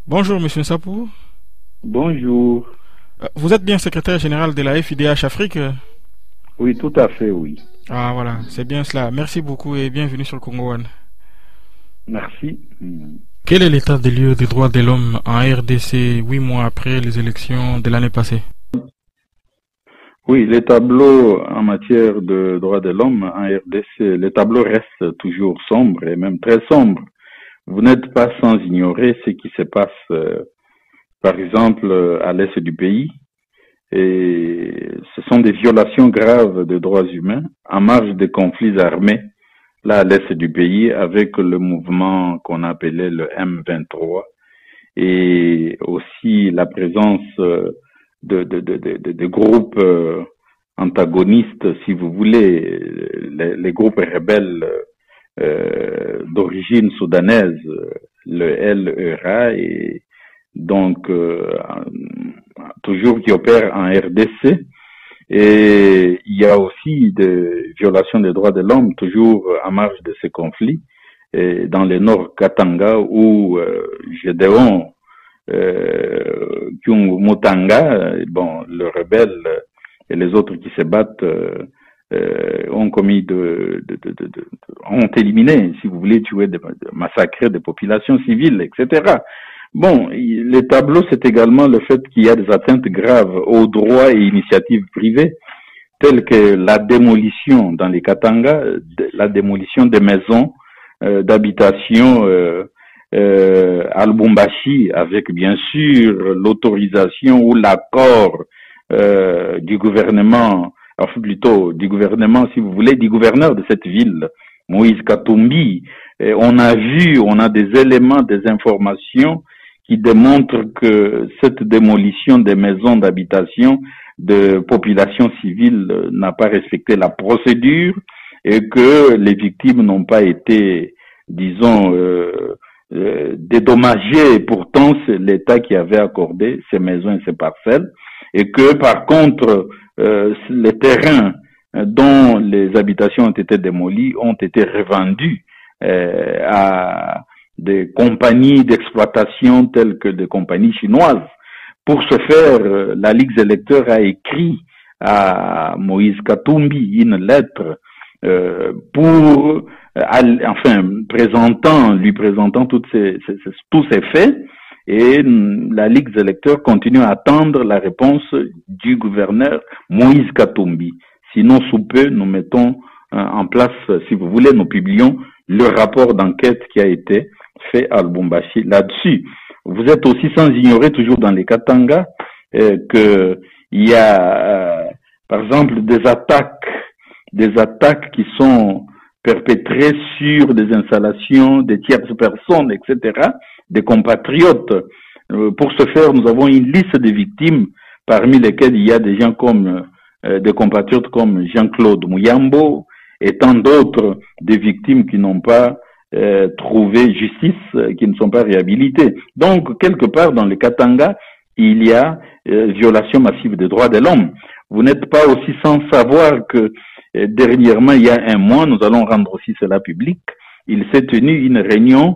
Bonjour, Monsieur Sapou. Bonjour. Vous êtes bien secrétaire général de la FIDH Afrique? Oui, tout à fait, oui. Ah voilà, c'est bien cela. Merci beaucoup et bienvenue sur le Congo One. Merci. Quel est l'état des lieux des droits de l'homme en RDC 8 mois après les élections de l'année passée? Oui, les tableaux en matière de droits de l'homme en RDC, les tableaux restent toujours sombres et même très sombres. Vous n'êtes pas sans ignorer ce qui se passe, par exemple, à l'est du pays. Et ce sont des violations graves des droits humains en marge des conflits armés, là à l'est du pays, avec le mouvement qu'on appelait le M23 et aussi la présence de groupes antagonistes, si vous voulez, les groupes rebelles d'origine soudanaise, le LERA, et donc toujours qui opèrent en RDC. Et il y a aussi des violations des droits de l'homme, toujours à marge de ces conflits, et dans le nord Katanga, où Gédéon Kyungu Mutanga, bon, le rebelle et les autres qui se battent ont commis ont éliminé, si vous voulez, tué, massacré des populations civiles, etc. Bon, les tableaux, c'est également le fait qu'il y a des atteintes graves aux droits et initiatives privées, telles que la démolition dans les Katanga, la démolition des maisons d'habitation à Lubumbashi, avec bien sûr l'autorisation ou l'accord du gouvernement, enfin plutôt du gouvernement, si vous voulez, du gouverneur de cette ville, Moïse Katumbi. Et on a des éléments, des informations qui démontrent que cette démolition des maisons d'habitation de population civile n'a pas respecté la procédure et que les victimes n'ont pas été, disons, dédommagées. Pourtant, c'est l'État qui avait accordé ces maisons et ces parcelles, et que par contre, les terrains dont les habitations ont été démolies ont été revendus à des compagnies d'exploitation telles que des compagnies chinoises. Pour ce faire, la Ligue des électeurs a écrit à Moïse Katumbi une lettre pour, lui présentant tous ces faits, et la Ligue des électeurs continue à attendre la réponse du gouverneur Moïse Katumbi. Sinon, sous peu, nous mettons en place, si vous voulez, nous publions le rapport d'enquête qui a été fait à Lubumbashi là-dessus. Vous êtes aussi sans ignorer, toujours dans les Katanga, que il y a, par exemple, des attaques qui sont perpétrées sur des installations des tierces personnes, etc., des compatriotes. Pour ce faire, nous avons une liste de victimes, parmi lesquelles il y a des gens comme des compatriotes comme Jean-Claude Mouyambo et tant d'autres, des victimes qui n'ont pas trouvé justice, qui ne sont pas réhabilitées. Donc, quelque part dans le Katanga, il y a violation massive des droits de l'homme. Vous n'êtes pas aussi sans savoir que dernièrement, il y a un mois, nous allons rendre aussi cela public, il s'est tenu une réunion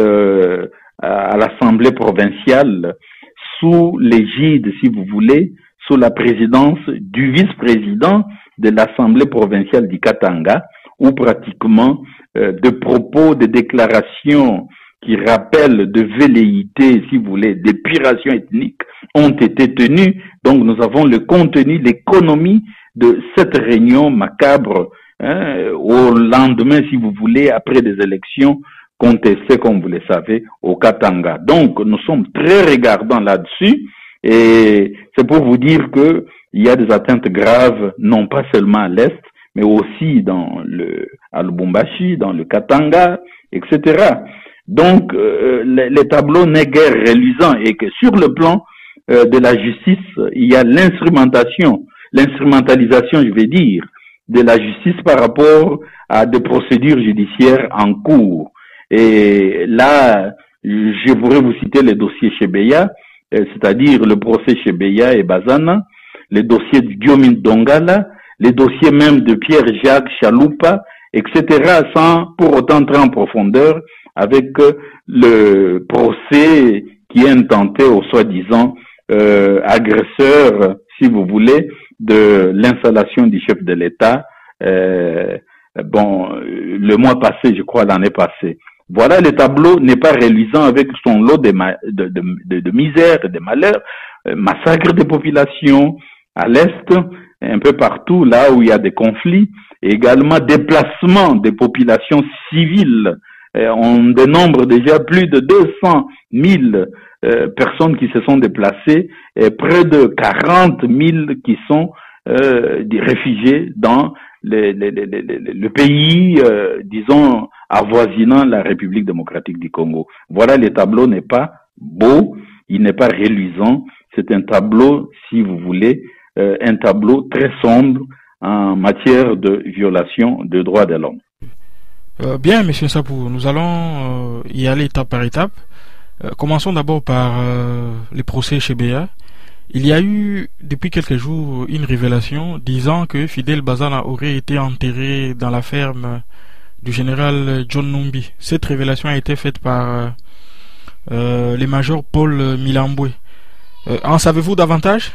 à l'Assemblée provinciale sous l'égide, si vous voulez, sous la présidence du vice-président de l'Assemblée provinciale du Katanga, où pratiquement de propos, de déclarations qui rappellent de velléités, si vous voulez, d'épuration ethnique, ont été tenues. Donc nous avons le contenu, l'économie de cette réunion macabre, au lendemain, si vous voulez, après des élections contestées, comme vous le savez, au Katanga. Donc nous sommes très regardants là-dessus, et c'est pour vous dire que il y a des atteintes graves, non pas seulement à l'Est, mais aussi à Lubumbashi, dans le Katanga, etc. Donc, les tableaux n'est guère reluisant, et que sur le plan de la justice, il y a l'instrumentalisation, je vais dire, de la justice par rapport à des procédures judiciaires en cours. Et là, je pourrais vous citer les dossiers Chebeya, c'est-à-dire le procès Chebeya et Bazana, les dossiers de Diomin Dongala, les dossiers même de Pierre-Jacques Chaloupa, etc., sans pour autant entrer en profondeur avec le procès qui est intenté au soi-disant agresseur, si vous voulez, de l'installation du chef de l'État, le mois passé, je crois, l'année passée. Voilà, le tableau n'est pas reluisant avec son lot de misère et de malheur, massacre des populations à l'Est, un peu partout, là où il y a des conflits, et également déplacement des populations civiles. On dénombre déjà plus de 200 000 personnes qui se sont déplacées et près de 40 000 qui sont des réfugiés dans le pays, disons, avoisinant la République démocratique du Congo. Voilà, le tableau n'est pas beau, il n'est pas reluisant, c'est un tableau, si vous voulez, un tableau très sombre en matière de violation des droits de l'homme. Bien, Monsieur Sapou, nous allons y aller étape par étape. Commençons d'abord par les procès chez Béa. Il y a eu, depuis quelques jours, une révélation disant que Fidel Bazana aurait été enterré dans la ferme du général John Numbi. Cette révélation a été faite par le major Paul Milamboué. En savez-vous davantage?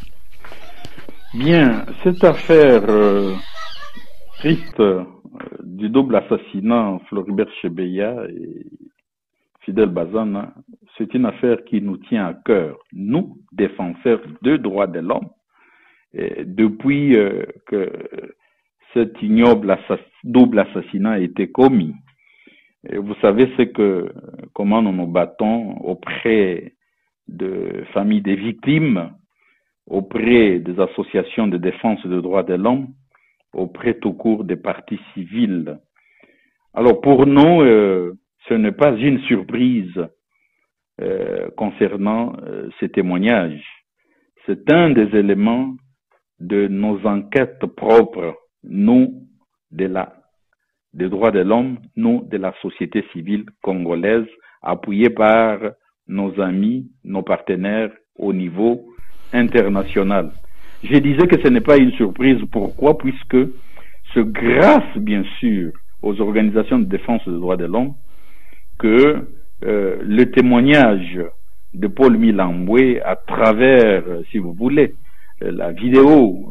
Bien, cette affaire triste du double assassinat Floribert Chebeya et Fidel Bazana, c'est une affaire qui nous tient à cœur, nous, défenseurs des droits de l'homme, depuis que cet ignoble double assassinat a été commis. Et vous savez comment nous nous battons auprès de familles des victimes, auprès des associations de défense des droits de l'homme, auprès tout court des partis civils. Alors pour nous, ce n'est pas une surprise concernant ces témoignages. C'est un des éléments de nos enquêtes propres, nous, des droits de l'homme, nous, de la société civile congolaise, appuyés par nos amis, nos partenaires au niveau international. Je disais que ce n'est pas une surprise. Pourquoi? Puisque c'est grâce, bien sûr, aux organisations de défense des droits de l'homme que le témoignage de Paul Milamboué à travers, si vous voulez, la vidéo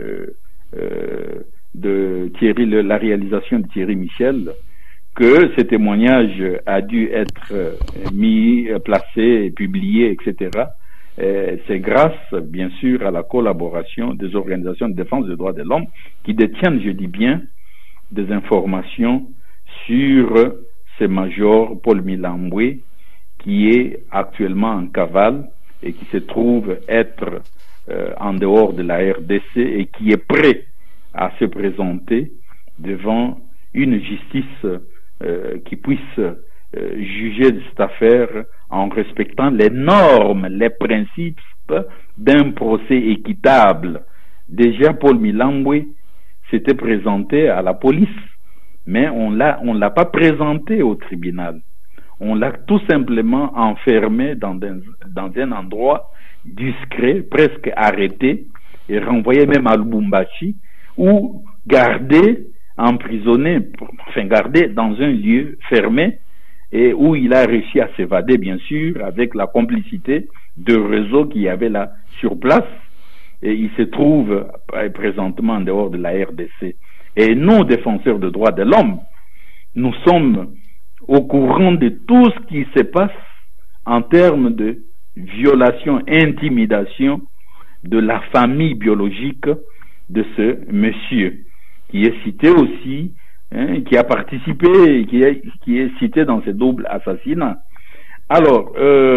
de Thierry, la réalisation de Thierry Michel, que ce témoignage a dû être placé, publié, etc. C'est grâce, bien sûr, à la collaboration des organisations de défense des droits de l'homme qui détiennent, je dis bien, des informations sur ce major Paul Milamboué qui est actuellement en cavale et qui se trouve être en dehors de la RDC et qui est prêt à se présenter devant une justice qui puisse juger de cette affaire en respectant les normes, les principes d'un procès équitable. Déjà, Paul Milamboué s'était présenté à la police, mais on l'a pas présenté au tribunal. On l'a tout simplement enfermé dans un endroit discret, presque arrêté, et renvoyé même à Lubumbashi, ou gardé, emprisonné, enfin gardé dans un lieu fermé, et où il a réussi à s'évader, bien sûr, avec la complicité de réseaux qu'il y avait là sur place, et il se trouve présentement en dehors de la RDC. Et nous, défenseurs des droits de l'homme, nous sommes au courant de tout ce qui se passe en termes de violation, intimidation de la famille biologique de ce monsieur, qui est cité aussi, qui a participé, qui est cité dans ce double assassinat. Alors,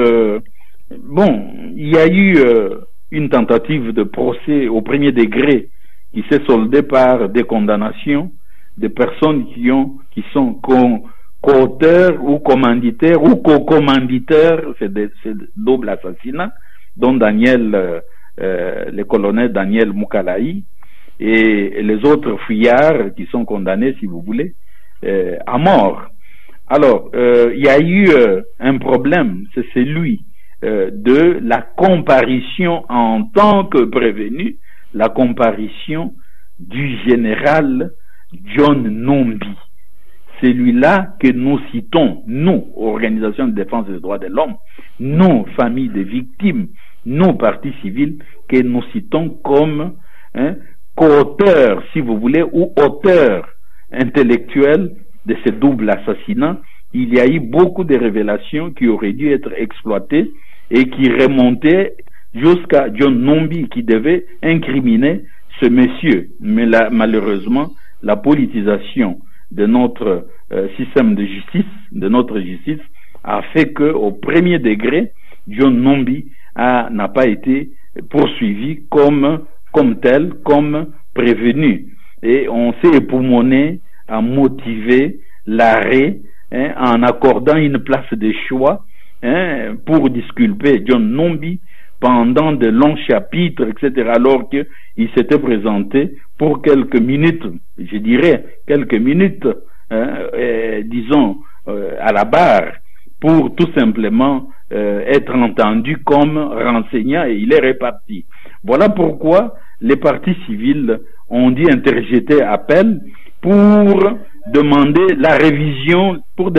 il y a eu une tentative de procès au premier degré qui s'est soldée par des condamnations de personnes qui sont co-auteurs ou commanditaires ou co-commanditaires, c'est double assassinat, dont le colonel Daniel Moukalaï, et les autres fuyards qui sont condamnés, si vous voulez, à mort. Alors, il y a eu un problème, c'est celui de la comparution en tant que prévenu, la comparution du général John Numbi. celui-là que nous citons, nous, organisations de défense des droits de l'homme, nous, familles de victimes, nous, partis civils, que nous citons comme co-auteurs, si vous voulez, ou auteurs intellectuels de ce double assassinat. Il y a eu beaucoup de révélations qui auraient dû être exploitées et qui remontaient jusqu'à John Numbi, qui devait incriminer ce monsieur. Mais là, malheureusement, la politisation de notre système de justice, de notre justice, a fait que, au premier degré, John Numbi n'a pas été poursuivi comme tel, comme prévenu. Et on s'est époumoné à motiver l'arrêt en accordant une place de choix pour disculper John Numbi pendant de longs chapitres, etc., alors qu'il s'était présenté pour quelques minutes, je dirais, quelques minutes, disons, à la barre, pour tout simplement être entendu comme renseignant, et il est reparti. Voilà pourquoi les partis civils ont dû interjeter appel pour demander la révision,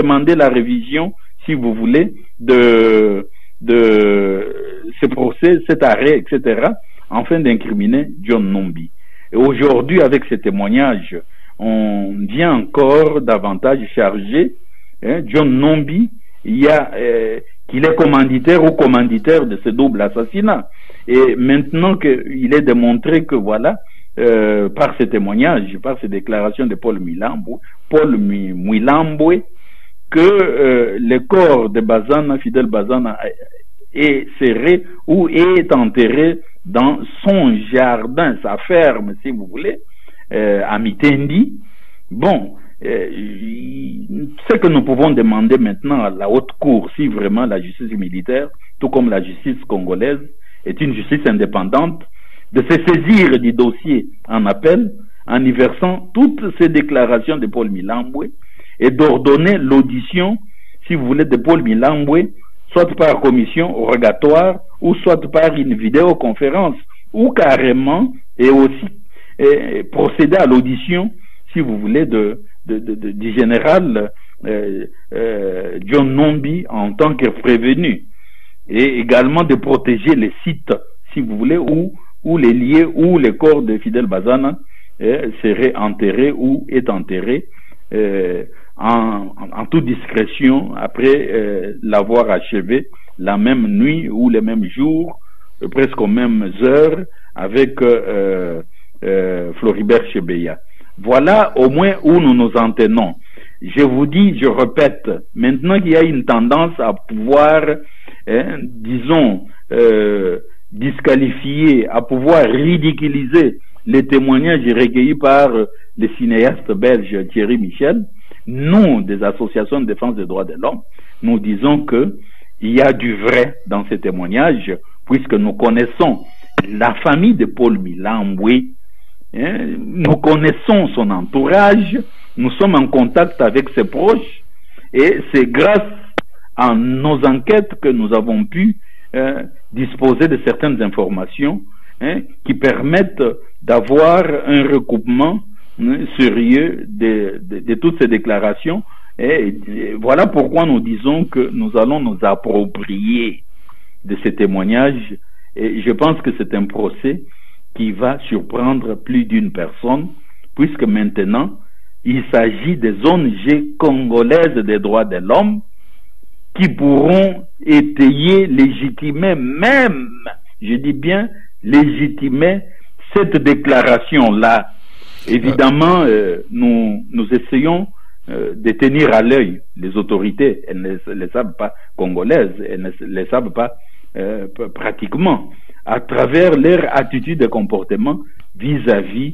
si vous voulez, de ce procès, cet arrêt, etc., afin d'incriminer John Numbi. Et aujourd'hui, avec ces témoignages, on vient encore davantage charger John Numbi, qu'il est commanditaire ou commanditaire de ce double assassinat. Et maintenant qu'il est démontré que voilà, par ces témoignages, par ces déclarations de Paul Mouilamboué, que le corps de Bazana, Fidel Bazana, est serré ou est enterré dans son jardin, sa ferme, si vous voulez, à Mitendi. Bon, ce que nous pouvons demander maintenant à la haute cour, si vraiment la justice militaire, tout comme la justice congolaise, est une justice indépendante, de se saisir du dossier en appel, en y versant toutes ces déclarations de Paul Mouilamboué, et d'ordonner l'audition, si vous voulez, de Paul Mouilamboué, soit par commission rogatoire, ou soit par une vidéoconférence, ou carrément, et aussi procéder à l'audition, si vous voulez, du général John Numbi en tant que prévenu, et également de protéger les sites, si vous voulez, où les liés, où le corps de Fidel Bazana serait enterré ou est enterré en toute discrétion après l'avoir achevé la même nuit ou le même jour, presque aux mêmes heures, avec Floribert Chebeya. Voilà au moins où nous nous en tenons. Je vous dis, je répète, maintenant qu'il y a une tendance à pouvoir, disons, disqualifier, à pouvoir ridiculiser les témoignages recueillis par le cinéaste belge Thierry Michel, nous, des associations de défense des droits de l'homme, nous disons que il y a du vrai dans ces témoignages, puisque nous connaissons la famille de Paul Mouilamboué, nous connaissons son entourage, nous sommes en contact avec ses proches, et c'est grâce à nos enquêtes que nous avons pu disposer de certaines informations qui permettent d'avoir un recoupement sérieux de toutes ces déclarations. Et voilà pourquoi nous disons que nous allons nous approprier de ces témoignages, et je pense que c'est un procès qui va surprendre plus d'une personne, puisque maintenant il s'agit des ONG congolaises des droits de l'homme qui pourront étayer, légitimer même, je dis bien légitimer cette déclaration-là. Évidemment, nous essayons de tenir à l'œil les autorités. Elles ne les savent pas congolaises, elles ne les savent pas pratiquement, à travers leur attitude et comportement vis-à-vis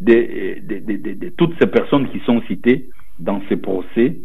de toutes ces personnes qui sont citées dans ces procès,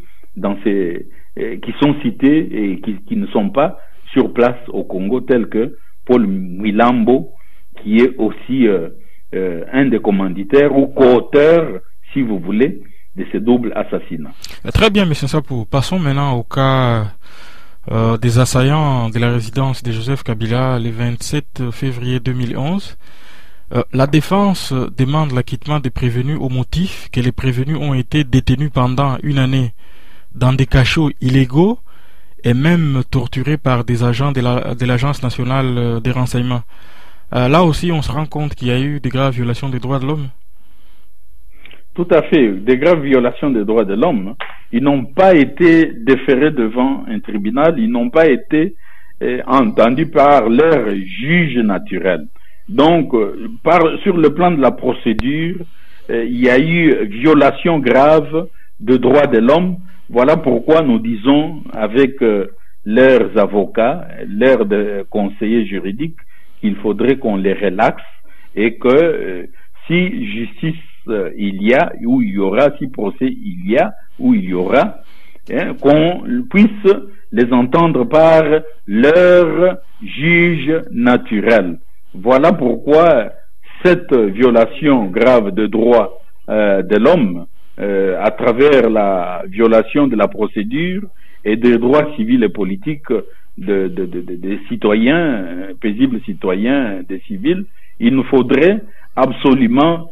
qui sont citées et qui ne sont pas sur place au Congo, tels que Paul Mouilamboué, qui est aussi un des commanditaires ou co-auteurs, si vous voulez, de ce double assassinat. Très bien, M. Nsapou. Passons maintenant au cas des assaillants de la résidence de Joseph Kabila le 27 février 2011. La défense demande l'acquittement des prévenus au motif que les prévenus ont été détenus pendant une année dans des cachots illégaux et même torturés par des agents de l'Agence nationale des renseignements. Là aussi, on se rend compte qu'il y a eu de graves violations des droits de l'homme. Tout à fait, des graves violations des droits de l'homme. Ils n'ont pas été déférés devant un tribunal, ils n'ont pas été entendus par leur juge naturel. Donc, sur le plan de la procédure, il y a eu violation grave de droits de l'homme. Voilà pourquoi nous disons avec leurs avocats, leurs conseillers juridiques, qu'il faudrait qu'on les relaxe et que si justice il y a ou il y aura, si procès il y a ou il y aura, qu'on puisse les entendre par leur juge naturel. Voilà pourquoi cette violation grave de droits de l'homme, à travers la violation de la procédure et des droits civils et politiques des citoyens, paisibles citoyens, des civils, il nous faudrait absolument,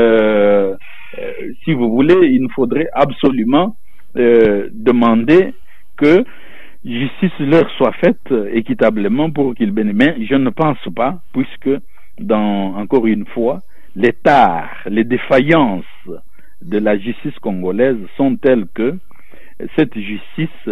si vous voulez, il nous faudrait absolument demander que justice leur soit faite équitablement pour qu'ils bénéficient. Mais je ne pense pas, puisque, encore une fois, les tares, les défaillances de la justice congolaise sont telles que cette justice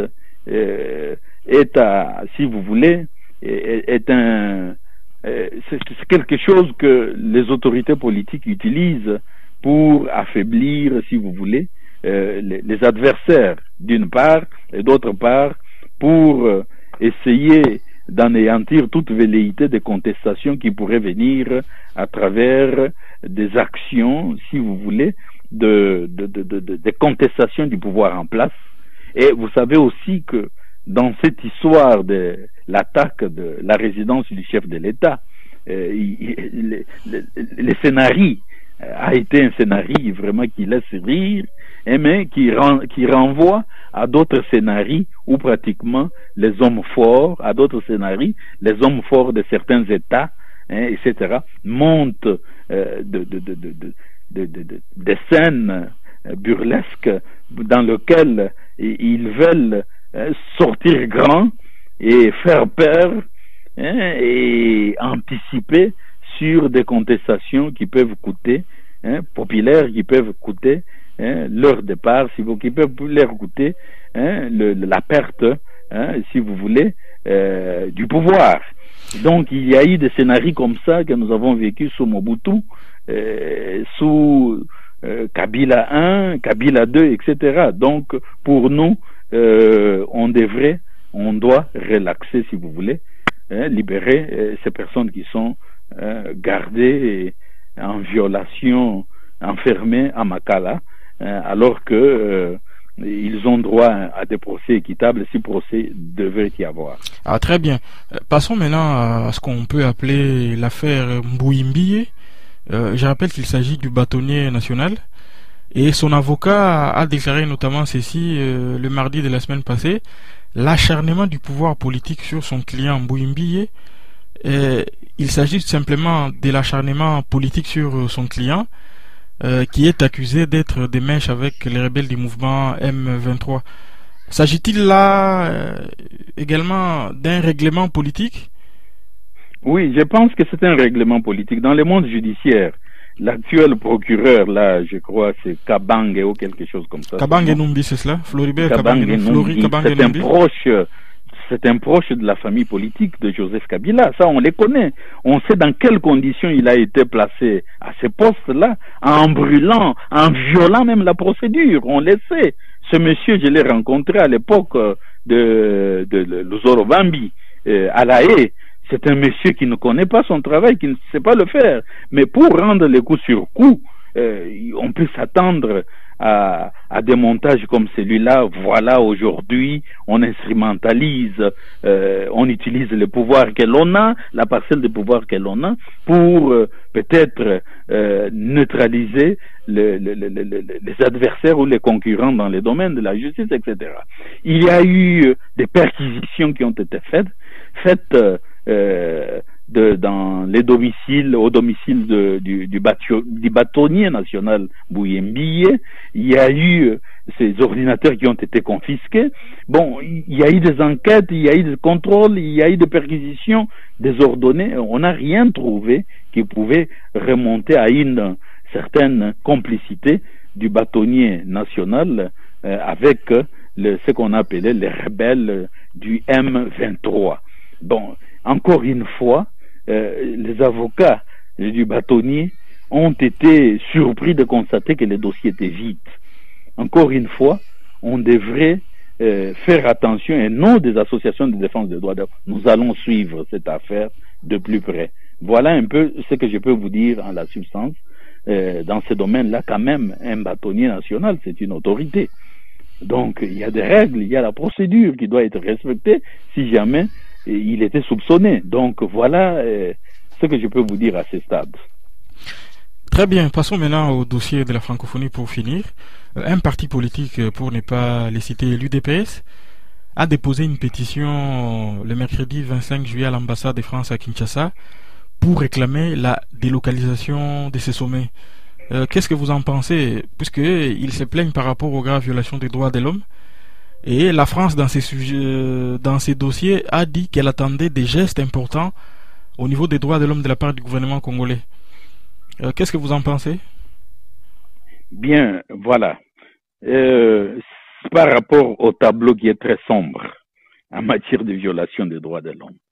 si vous voulez, c'est quelque chose que les autorités politiques utilisent pour affaiblir, si vous voulez, les adversaires d'une part, et d'autre part, pour essayer d'anéantir toute velléité de contestation qui pourrait venir à travers des actions, si vous voulez, de contestation du pouvoir en place. Et vous savez aussi que dans cette histoire de l'attaque de la résidence du chef de l'État, le scénario a été un scénario vraiment qui laisse rire, mais qui renvoie à d'autres scénarios où pratiquement les hommes forts, à d'autres scénarios, les hommes forts de certains États, etc., montent des scènes burlesques dans lesquelles ils veulent sortir grand et faire peur et anticiper sur des contestations qui peuvent coûter, populaires, qui peuvent coûter leur départ, qui peuvent leur coûter la perte, si vous voulez, du pouvoir. Donc il y a eu des scénarios comme ça que nous avons vécu sous Mobutu, sous Kabila 1, Kabila 2, etc. Donc pour nous, on doit relaxer, si vous voulez, libérer ces personnes qui sont gardées en violation, enfermées à Makala, alors que ils ont droit à des procès équitables si procès devait y avoir. Ah, très bien. Passons maintenant à ce qu'on peut appeler l'affaire Mbouimbié. Je rappelle qu'il s'agit du bâtonnier national. Et son avocat a déclaré notamment ceci le mardi de la semaine passée: l'acharnement du pouvoir politique sur son client Mbouimbié. Il s'agit tout simplement de l'acharnement politique sur son client, qui est accusé d'être des mèches avec les rebelles du mouvement M23. S'agit-il là également d'un règlement politique? Oui, je pense que c'est un règlement politique. Dans le monde judiciaire, l'actuel procureur, là, je crois, c'est Kabange ou quelque chose comme ça. Kabange Numbi, c'est cela? Floribert Kabange Numbi, c'est un proche de la famille politique de Joseph Kabila. Ça, on les connaît. On sait dans quelles conditions il a été placé à ce poste-là, en brûlant, en violant même la procédure. On le sait. Ce monsieur, je l'ai rencontré à l'époque de Luzorobambi, à La Haye. C'est un monsieur qui ne connaît pas son travail, qui ne sait pas le faire. Mais pour rendre les coups sur coups, on peut s'attendre à des montages comme celui-là. Voilà, aujourd'hui, on instrumentalise, on utilise le pouvoir que l'on a, la parcelle de pouvoir que l'on a, pour peut-être neutraliser les adversaires ou les concurrents dans les domaines de la justice, etc. Il y a eu des perquisitions qui ont été faites dans les domiciles, au domicile du bâtonnier national Bouyembiye. Il y a eu ces ordinateurs qui ont été confisqués. Bon, il y a eu des enquêtes, il y a eu des contrôles, il y a eu des perquisitions désordonnées. On n'a rien trouvé qui pouvait remonter à une certaine complicité du bâtonnier national avec ce qu'on appelait les rebelles du M23. Bon, encore une fois, les avocats du bâtonnier ont été surpris de constater que le dossier était vide. Encore une fois, on devrait faire attention, et non des associations de défense des droits de l'homme. Nous allons suivre cette affaire de plus près. Voilà un peu ce que je peux vous dire en la substance. Dans ce domaine-là, quand même, un bâtonnier national, c'est une autorité. Donc, il y a des règles, il y a la procédure qui doit être respectée si jamais il était soupçonné. Donc, voilà ce que je peux vous dire à ce stade. Très bien, passons maintenant au dossier de la francophonie pour finir. Un parti politique, pour ne pas les citer, l'UDPS, a déposé une pétition le mercredi 25 juillet à l'ambassade de France à Kinshasa pour réclamer la délocalisation de ces sommets. Qu'est-ce que vous en pensez, puisqu'ils se plaignent par rapport aux graves violations des droits de l'homme? Et la France, dans ces dossiers, a dit qu'elle attendait des gestes importants au niveau des droits de l'homme de la part du gouvernement congolais. Qu'est-ce que vous en pensez? Bien, voilà. Par rapport au tableau qui est très sombre en matière de violation des droits de l'homme,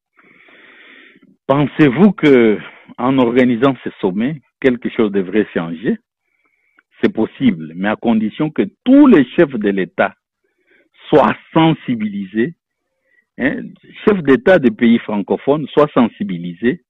pensez-vous que en organisant ces sommets, quelque chose devrait changer? C'est possible, mais à condition que tous les chefs de l'État soient sensibilisés, chefs d'État des pays francophones soient sensibilisés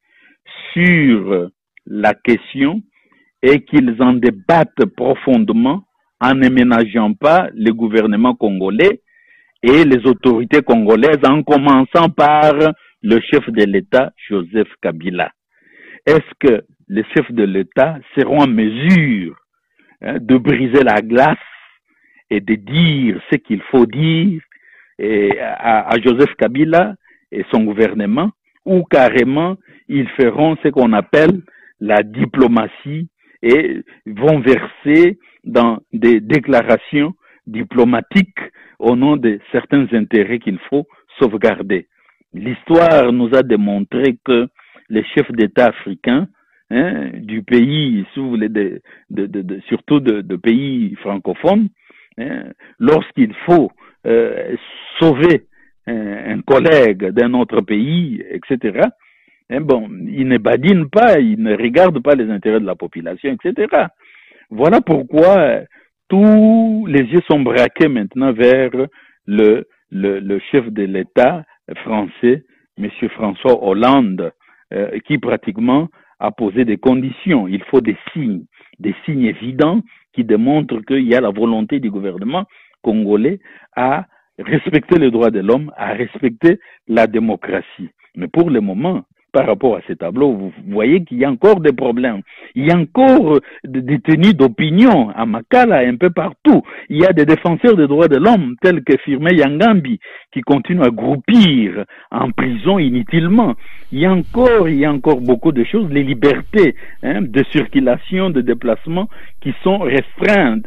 sur la question et qu'ils en débattent profondément en ne ménageant pas le gouvernement congolais et les autorités congolaises, en commençant par le chef de l'État, Joseph Kabila. Est-ce que les chefs de l'État seront en mesure de briser la glace et de dire ce qu'il faut dire à Joseph Kabila et son gouvernement, ou carrément ils feront ce qu'on appelle la diplomatie et vont verser dans des déclarations diplomatiques au nom de certains intérêts qu'il faut sauvegarder. L'histoire nous a démontré que les chefs d'État africains du pays, si vous voulez, surtout de pays francophones, lorsqu'il faut sauver un collègue d'un autre pays, etc., bon, ils ne badinent pas, ils ne regardent pas les intérêts de la population, etc. Voilà pourquoi tous les yeux sont braqués maintenant vers le chef de l'État français, M. François Hollande, qui pratiquement a posé des conditions. Il faut des signes évidents qui démontrent qu'il y a la volonté du gouvernement congolais à respecter les droits de l'homme, à respecter la démocratie. Mais pour le moment, par rapport à ces tableaux, vous voyez qu'il y a encore des problèmes. Il y a encore des tenues d'opinion à Makala, un peu partout. Il y a des défenseurs des droits de l'homme, tels que Firme Yangambi, qui continuent à groupir en prison inutilement. Il y a encore beaucoup de choses. Les libertés de circulation, de déplacement qui sont restreintes,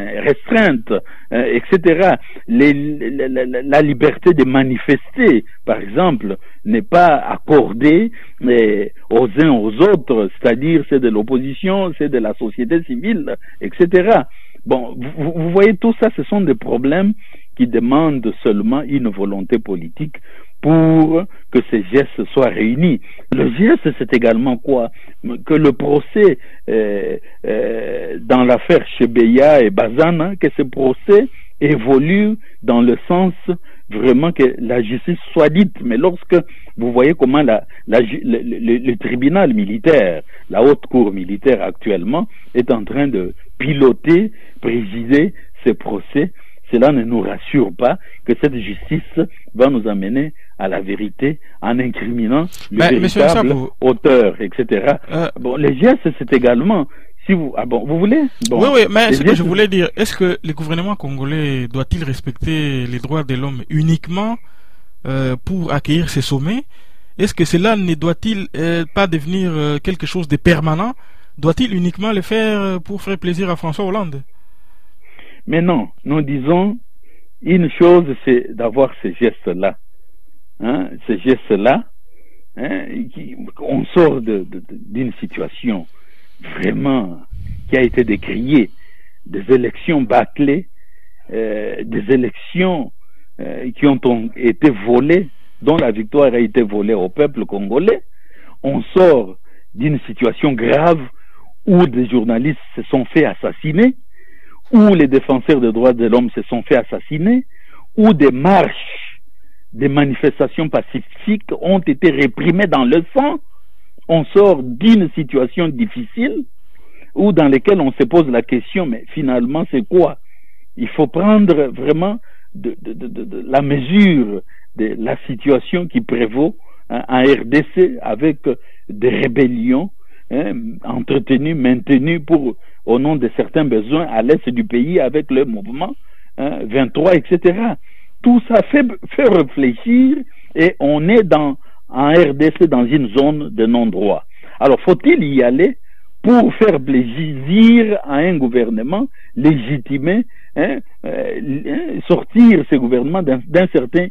etc. La liberté de manifester, par exemple, n'est pas accordée aux uns aux autres, c'est-à-dire c'est de l'opposition, c'est de la société civile, etc. Bon, vous voyez, tout ça, ce sont des problèmes qui demandent seulement une volonté politique pour que ces gestes soient réunis. Le geste, c'est également quoi? Que le procès dans l'affaire Chebeya et Bazana, que ce procès évolue dans le sens vraiment que la justice soit dite. Mais lorsque vous voyez comment le tribunal militaire, la haute cour militaire actuellement, est en train de piloter, présider ces procès, cela ne nous rassure pas que cette justice va nous amener à la vérité en incriminant le véritable auteur, etc. Bon, les gestes, c'est également... Si vous, vous voulez? Bon, oui, mais ce que je voulais dire, est-ce que le gouvernement congolais doit-il respecter les droits de l'homme uniquement pour accueillir ces sommets? Est-ce que cela ne doit-il pas devenir quelque chose de permanent? Doit-il uniquement le faire pour faire plaisir à François Hollande? Mais non, nous disons, une chose, c'est d'avoir ces gestes-là. Hein, ces gestes-là, hein, on sort d'une situation vraiment qui a été décriée, des élections bâclées, des élections qui ont été volées, dont la victoire a été volée au peuple congolais. On sort d'une situation grave où des journalistes se sont fait assassiner, où les défenseurs des droits de l'homme se sont fait assassiner, où des marches, des manifestations pacifiques ont été réprimées dans le sang. On sort d'une situation difficile où dans laquelle on se pose la question, mais finalement c'est quoi? Il faut prendre vraiment la mesure de la situation qui prévaut en RDC avec des rébellions entretenues, maintenues au nom de certains besoins à l'est du pays avec le mouvement 23, etc. Tout ça fait réfléchir et on est en RDC dans une zone de non-droit. Alors faut-il y aller pour faire plaisir à un gouvernement légitimé, sortir ce gouvernement d'un certain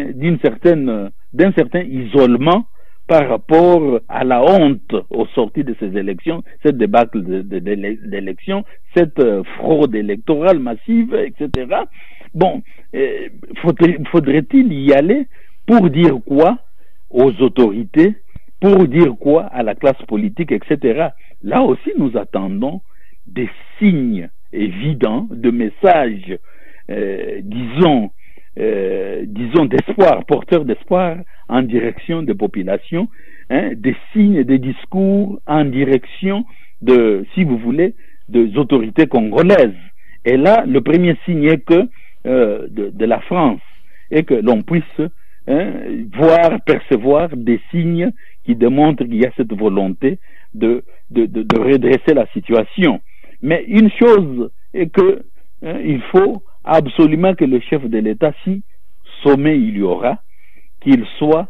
isolement par rapport à la honte aux sorties de ces élections, cette débâcle d'élections, cette fraude électorale massive, etc. Bon, faudrait-il y aller pour dire quoi aux autorités, pour dire quoi à la classe politique, etc. Là aussi, nous attendons des signes évidents, de messages, disons d'espoir, porteurs d'espoir en direction des populations, des signes, des discours en direction si vous voulez, des autorités congolaises. Et là, le premier signe est que de la France, et que l'on puisse percevoir des signes qui démontrent qu'il y a cette volonté de redresser la situation. Mais une chose est que il faut absolument que le chef de l'État, si sommet il y aura, qu'il soit,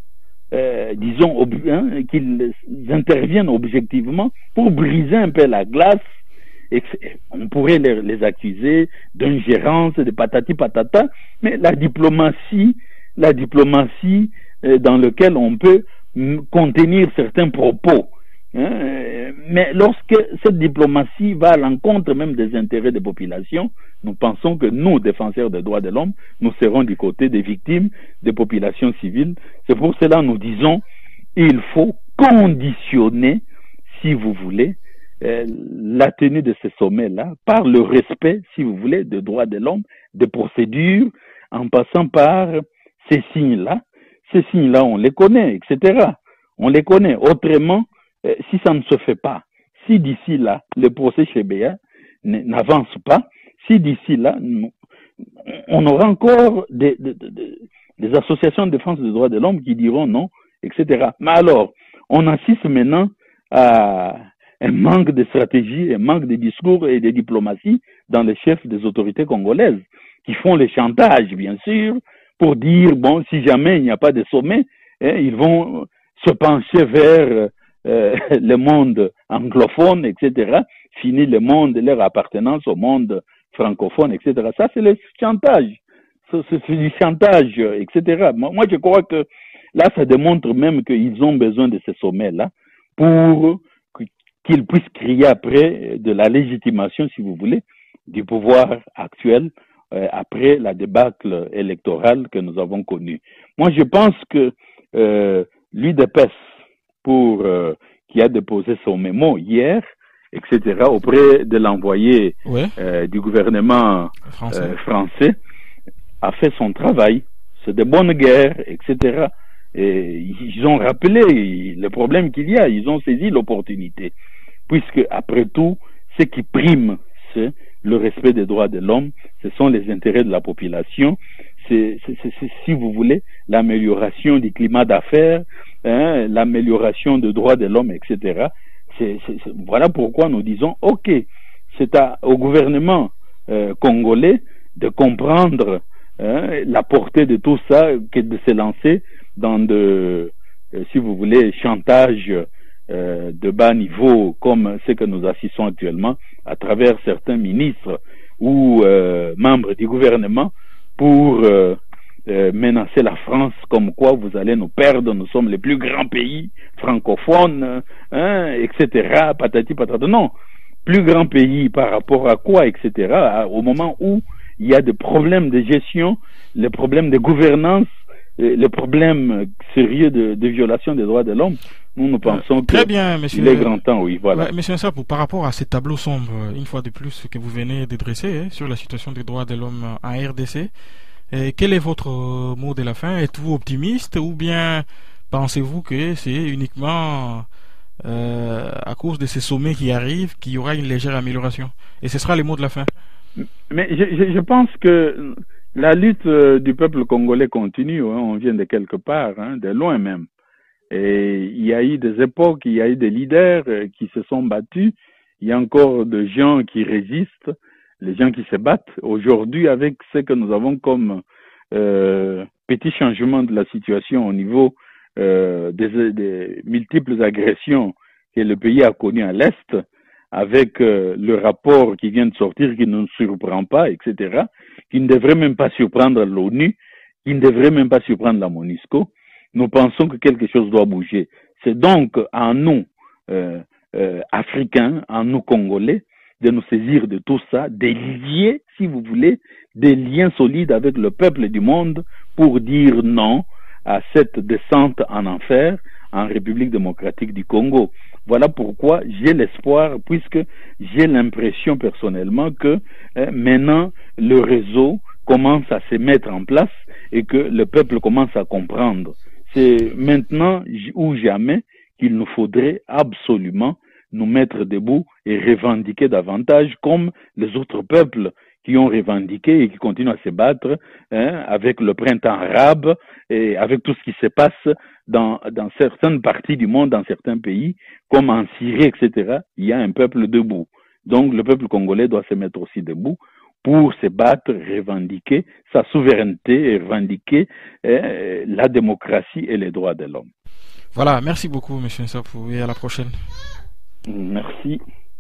qu'ils interviennent objectivement pour briser un peu la glace. Et on pourrait les accuser d'ingérence, de patati patata, mais la diplomatie dans laquelle on peut contenir certains propos. Mais lorsque cette diplomatie va à l'encontre même des intérêts des populations, nous pensons que nous, défenseurs des droits de l'homme, nous serons du côté des victimes, des populations civiles. C'est pour cela que nous disons il faut conditionner, si vous voulez, la tenue de ces sommets-là par le respect, si vous voulez, des droits de l'homme, des procédures, en passant par ces signes-là. Ces signes-là, on les connaît, etc. On les connaît. Autrement, si ça ne se fait pas, si d'ici là, le procès chez Béa n'avance pas, si d'ici là, on aura encore des associations de défense des droits de l'homme qui diront non, etc. Mais alors, on assiste maintenant à un manque de stratégie, un manque de discours et de diplomatie dans les chefs des autorités congolaises, qui font les chantages, bien sûr, pour dire, bon, si jamais il n'y a pas de sommet, ils vont se pencher vers le monde anglophone, etc., finir le monde, leur appartenance au monde francophone, etc. Ça, c'est le chantage. C'est du chantage, etc. Moi, je crois que là, ça démontre même qu'ils ont besoin de ces sommets-là pour qu'ils puissent crier après de la légitimation, si vous voulez, du pouvoir actuel après la débâcle électorale que nous avons connue. Moi, je pense que l'UDPS, qui a déposé son mémo hier, etc., auprès de l'envoyé du gouvernement français, a fait son travail. C'est de bonne guerre, etc. Et ils ont rappelé le problème qu'il y a, ils ont saisi l'opportunité. Puisque, après tout, ce qui prime, c'est le respect des droits de l'homme, ce sont les intérêts de la population, c'est si vous voulez, l'amélioration du climat d'affaires, l'amélioration des droits de l'homme, etc. Voilà pourquoi nous disons, ok, c'est au gouvernement congolais de comprendre la portée de tout ça, que de se lancer dans si vous voulez, chantage de bas niveau comme ce que nous assistons actuellement à travers certains ministres ou membres du gouvernement pour menacer la France comme quoi vous allez nous perdre, nous sommes les plus grands pays francophones, etc. Patati patata. Non, plus grand pays par rapport à quoi, etc. Au moment où il y a des problèmes de gestion, les problèmes de gouvernance, les problèmes sérieux de violation des droits de l'homme, nous pensons très bien, monsieur, qu'il est grand temps, oui, voilà. Ouais, monsieur Nsapou, par rapport à ces tableaux sombres, une fois de plus, que vous venez de dresser sur la situation des droits de l'homme en RDC, quel est votre mot de la fin? Êtes-vous optimiste ou bien pensez-vous que c'est uniquement à cause de ces sommets qui arrivent qu'il y aura une légère amélioration? Et ce sera le mot de la fin. Mais je pense que la lutte du peuple congolais continue, hein, on vient de quelque part, hein, de loin même. Et il y a eu des époques, il y a eu des leaders qui se sont battus, il y a encore des gens qui résistent, les gens qui se battent. Aujourd'hui, avec ce que nous avons comme petit changement de la situation au niveau des multiples agressions que le pays a connues à l'Est, avec le rapport qui vient de sortir, qui ne nous surprend pas, etc., qui ne devrait même pas surprendre l'ONU, qui ne devrait même pas surprendre la MONUSCO, nous pensons que quelque chose doit bouger. C'est donc à nous, Africains, à nous, Congolais, de nous saisir de tout ça, des lier, si vous voulez, des liens solides avec le peuple du monde pour dire non à cette descente en enfer en République démocratique du Congo. Voilà pourquoi j'ai l'espoir, puisque j'ai l'impression personnellement que maintenant le réseau commence à se mettre en place et que le peuple commence à comprendre. C'est maintenant ou jamais qu'il nous faudrait absolument nous mettre debout et revendiquer davantage comme les autres peuples qui ont revendiqué et qui continuent à se battre avec le printemps arabe et avec tout ce qui se passe dans certaines parties du monde, dans certains pays, comme en Syrie, etc. Il y a un peuple debout. Donc le peuple congolais doit se mettre aussi debout pour se battre, revendiquer sa souveraineté et revendiquer la démocratie et les droits de l'homme. Voilà, merci beaucoup, monsieur Nsapou, et à la prochaine. Merci.